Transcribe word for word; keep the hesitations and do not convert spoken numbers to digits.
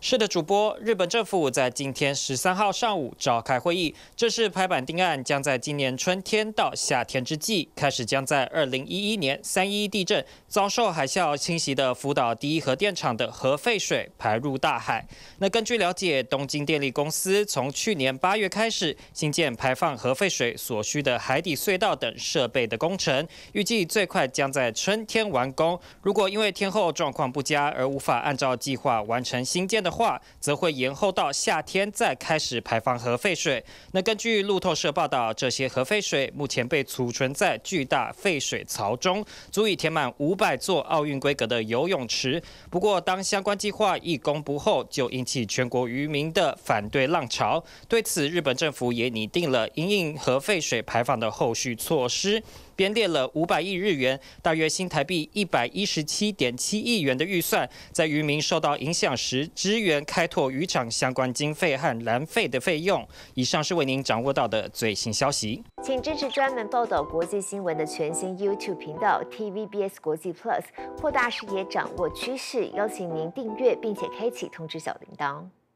是的，主播，日本政府在今天十三号上午召开会议，正式拍板定案，将在今年春天到夏天之际，开始将在二零一一年三一一地震遭受海啸侵袭的福岛第一核电厂的核废水排入大海。那根据了解，东京电力公司从去年八月开始新建排放核废水所需的海底隧道等设备的工程，预计最快将在春天完工。如果因为天候状况不佳而无法按照计划完成新建的话，则会延后到夏天再开始排放核废水。那根据路透社报道，这些核废水目前被储存在巨大废水槽中，足以填满五百座奥运规格的游泳池。不过，当相关计划一公布后，就引起全国渔民的反对浪潮。对此，日本政府也拟定了因应核废水排放的后续措施。编列了五百亿日元，大约新台币一百一十七点七亿元的预算，在渔民受到影响时支援开拓渔场相关经费和燃费的费用。以上是为您掌握到的最新消息， 请支持专门报道国际新闻的全新 YouTube 频道 T V B S 国际 Plus， 扩大视野，掌握趋势。邀请您订阅并且开启通知小铃铛。